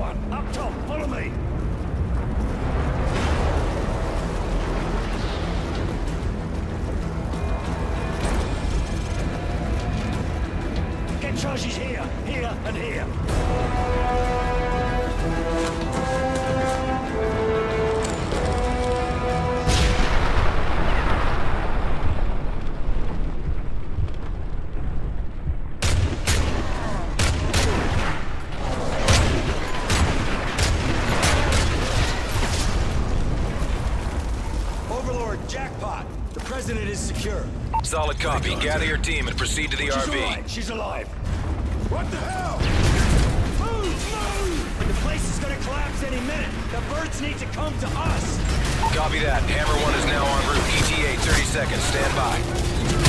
Everyone, up top, follow me! Get charges here, here, and here. Jackpot! The president is secure. Solid copy. Gather your team and proceed to the RV. She's alive! She's alive! What the hell? Move! Move! The place is gonna collapse any minute. The birds need to come to us! Copy that. Hammer 1 is now en route. ETA 30 seconds. Stand by.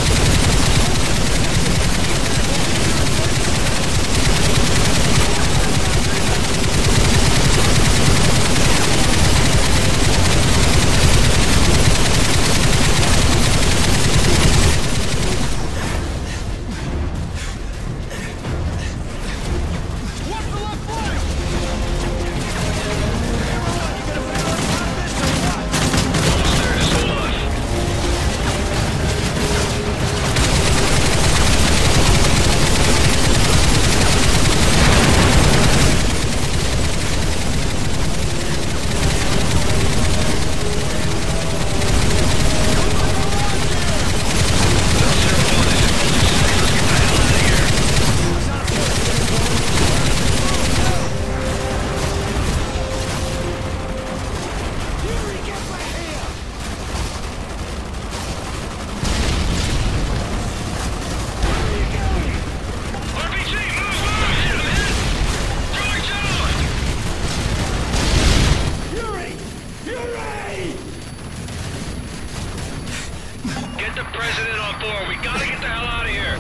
Get the president on board. We gotta get the hell out of here.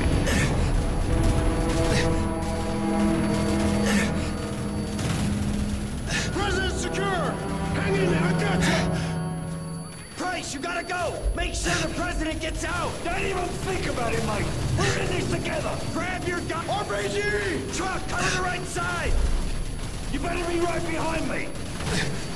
President's secure! Hang in there, I got you! Price, you gotta go! Make sure the president gets out! Don't even think about it, mate! We're in this together! Grab your gun! RPG! Truck, cover the right side! You better be right behind me!